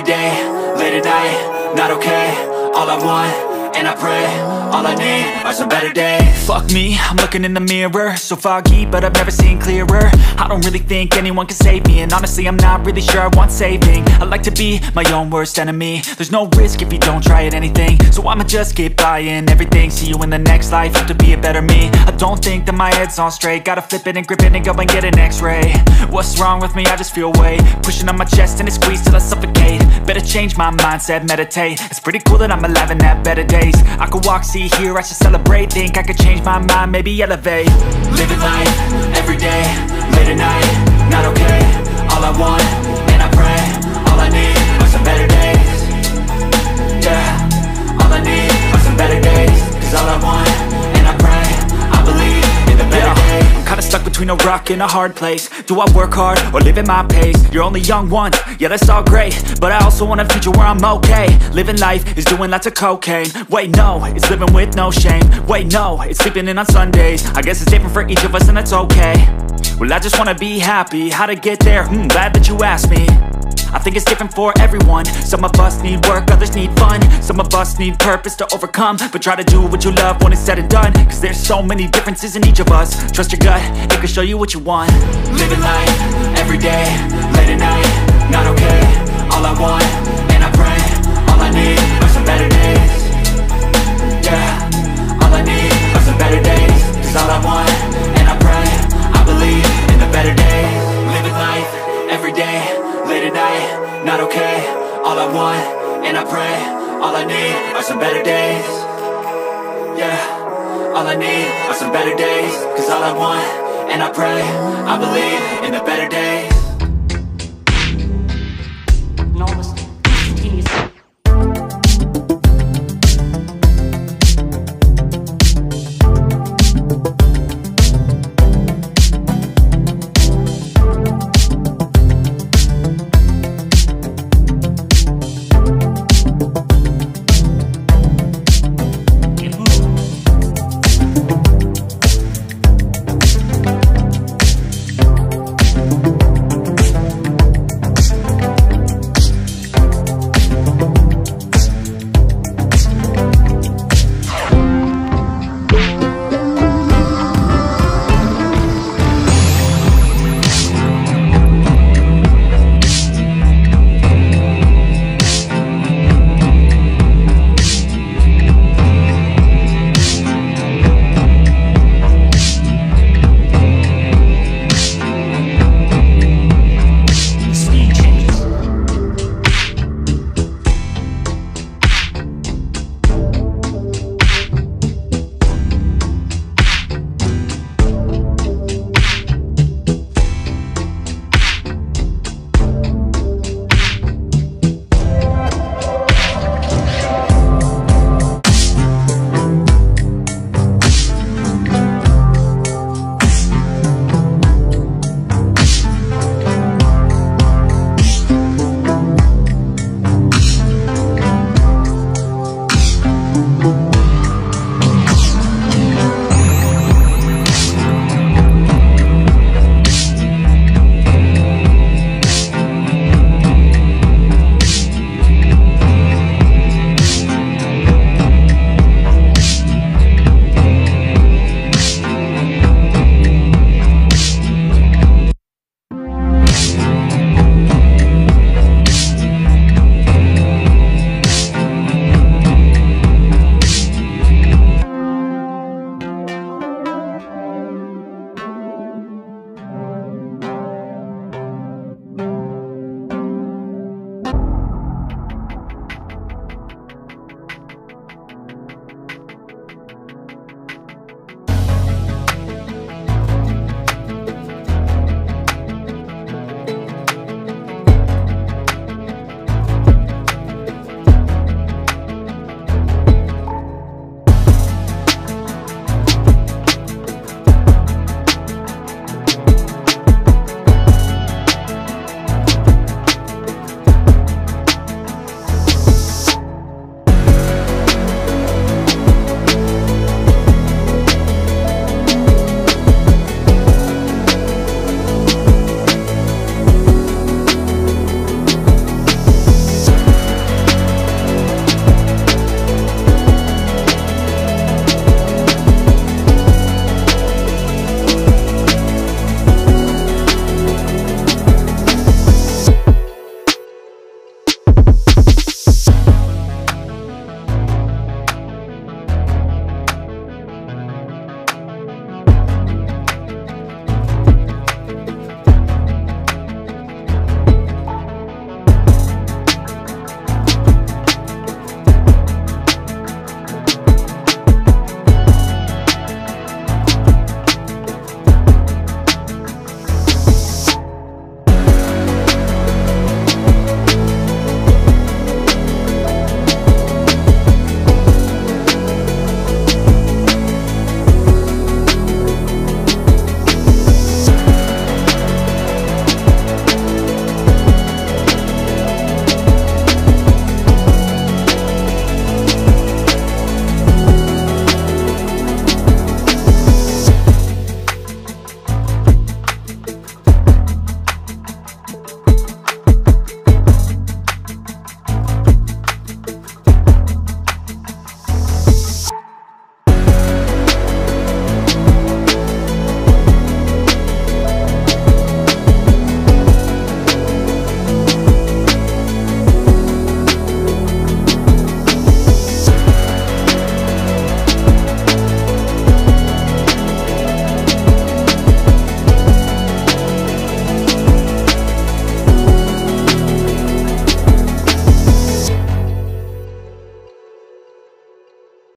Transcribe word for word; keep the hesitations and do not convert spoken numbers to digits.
day, late at night, not okay. All I want, and I pray, all I need are some better days. Fuck me, I'm looking in the mirror, so foggy, but I've never seen clearer. I don't really think anyone can save me, and honestly I'm not really sure I want saving. I like to be my own worst enemy. There's no risk if you don't try at anything, so I'ma just keep buying everything. See you in the next life, have to be a better me. I don't think that my head's on straight, gotta flip it and grip it and go and get an x-ray. What's wrong with me? I just feel weight pushing on my chest and it squeezes till I suffocate. Better change my mindset, meditate. It's pretty cool that I'm alive and have better days. I could walk, see, hear, I should celebrate. Think I could change my mind, maybe elevate. Living life, every day, late at night, not okay. All I want, and I pray, all I need are some better days. Yeah, all I need are some better days. Cause all I want, and I pray, I believe in the better days. I'm kinda stuck between a rock and a hard place. Do I work hard or live at my pace? You're only young once, yeah that's all great, but I also want a future where I'm okay. Living life is doing lots of cocaine. Wait no, it's living with no shame. Wait no, it's sleeping in on Sundays. I guess it's different for each of us and that's okay. Well I just wanna be happy, how to get there? Hmm, glad that you asked me. I think it's different for everyone. Some of us need work, others need fun. Some of us need purpose to overcome. But try to do what you love when it's said and done. Cause there's so many differences in each of us. Trust your gut, it can show you what you want. Living life, every day, late at night, not okay. All I want, and I pray, all I need are some better days. Yeah, all I need are some better days. Cause all I want, and I pray, I believe in the better days. Living life, every day, late at night, not okay. All I want, and I pray, all I need are some better days. Yeah, all I need are some better days. Cause all I want, and I pray, I believe in the better days.